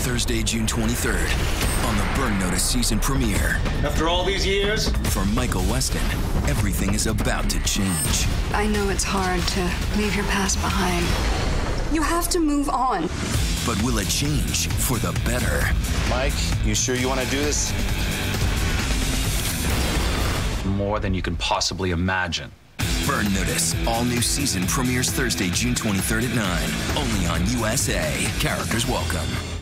Thursday, June 23rd on the Burn Notice season premiere. After all these years? For Michael Weston, everything is about to change. I know it's hard to leave your past behind. You have to move on. But will it change for the better? Mike, you sure you want to do this? More than you can possibly imagine. Burn Notice, all new season premieres Thursday, June 23rd at 9. Only on USA. Characters welcome.